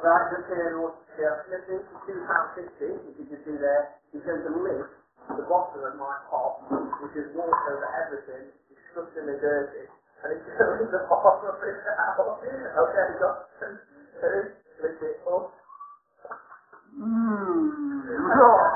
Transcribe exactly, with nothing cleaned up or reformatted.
Right, look here, Lord. Yeah, fifty-two pounds sixty, as you can see there, is going to lift the bottom of my pot, which is water over everything, disgustingly dirty, and it's going to the bottom of it now. Okay, got two, lift it up. Mmm.